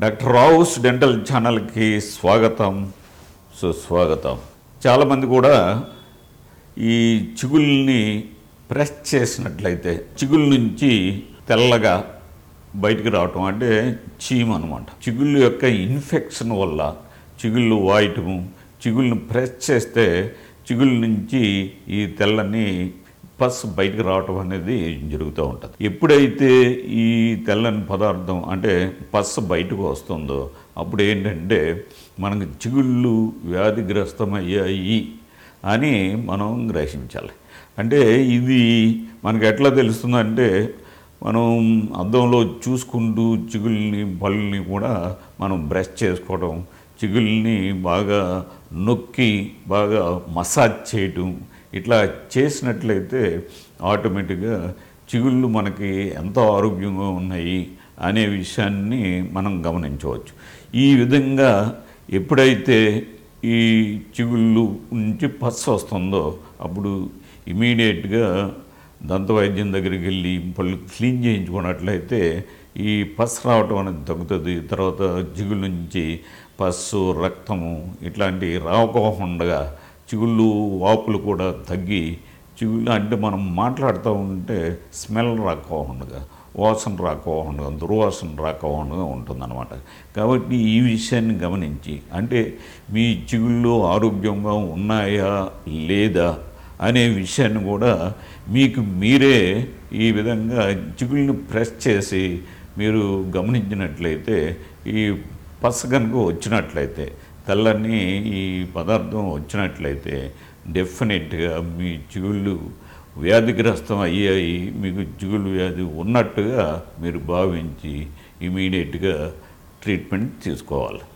Doctor Rao's dental ఛానల్కి స్వాగతం సుస్వాగతం. చాలామంది కూడా ఈ చిగుల్ని ప్రెస్ చేసినట్లయితే చిగుళ్ళ నుంచి తెల్లగా బయటికి రావటం అంటే చీమ్ అనమాట. చిగుళ్ళ యొక్క ఇన్ఫెక్షన్ వల్ల చిగుళ్ళు వాయటము, చిగుళ్ళను ప్రెస్ చేస్తే చిగుళ్ళ నుంచి ఈ తెల్లని పస్ బయటకు రావటం అనేది జరుగుతూ ఉంటుంది. ఎప్పుడైతే ఈ తెల్లని పదార్థం అంటే పస్ బయటకు వస్తుందో అప్పుడు ఏంటంటే మనకు చిగుళ్ళు వ్యాధిగ్రస్తమయ్యాయి అని మనం గ్రహించాలి. అంటే ఇది మనకు ఎట్లా తెలుస్తుందంటే మనం అద్దంలో చూసుకుంటూ చిగుళ్ళని పళ్ళని కూడా మనం బ్రష్ చేసుకోవడం, చిగుళ్ళని బాగా నొక్కి బాగా మసాజ్ చేయటం ఇట్లా చేసినట్లయితే ఆటోమేటిక్గా చిగుళ్ళు మనకి ఎంతో ఆరోగ్యంగా ఉన్నాయి అనే విషయాన్ని మనం గమనించవచ్చు. ఈ విధంగా ఎప్పుడైతే ఈ చిగుళ్ళు నుంచి పస్ వస్తుందో అప్పుడు ఇమీడియట్గా దంతవైద్యం దగ్గరికి వెళ్ళి పళ్ళు క్లీన్ చేయించుకున్నట్లయితే ఈ పస్ రావటం అనేది తగ్గుతుంది. తర్వాత చిగుళ్ళ నుంచి పస్సు, రక్తము ఇట్లాంటివి రాకపోకుండా చిగుళ్ళు వాపులు కూడా తగ్గి చిగుళ్ళు అంటే మనం మాట్లాడుతూ ఉంటే స్మెల్ రాకపోకుండా, వాసన రాకపోకుండా, దుర్వాసన రాకపోకుండా ఉంటుందన్నమాట. కాబట్టి ఈ విషయాన్ని గమనించి అంటే మీ చిగుళ్ళు ఆరోగ్యంగా ఉన్నాయా లేదా అనే విషయాన్ని కూడా మీకు మీరే ఈ విధంగా చిగుళ్ళని ప్రెస్ చేసి మీరు గమనించినట్లయితే ఈ పస కనుక వచ్చినట్లయితే తెల్లని ఈ పదార్థం వచ్చినట్లయితే డెఫినెట్గా మీ చిగుళ్ళు వ్యాధిగ్రస్తం అయ్యాయి, మీకు చిగుళ్ళు వ్యాధి ఉన్నట్టుగా మీరు భావించి ఇమీడియట్గా ట్రీట్మెంట్ తీసుకోవాలి.